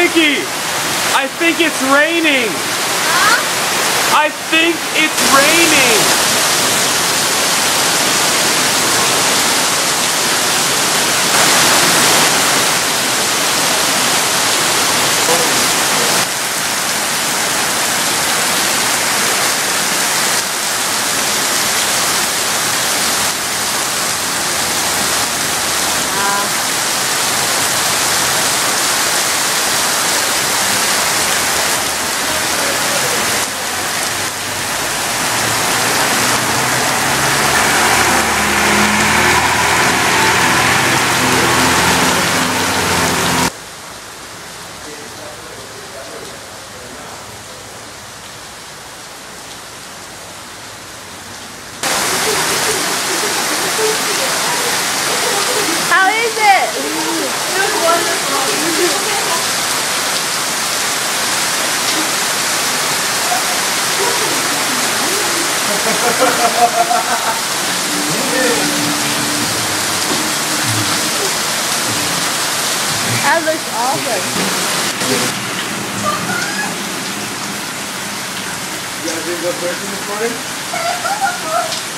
Nikki, I think it's raining. Huh? I think it's raining. How is it? It's wonderful. That looks awesome. You guys didn't go fishing this morning?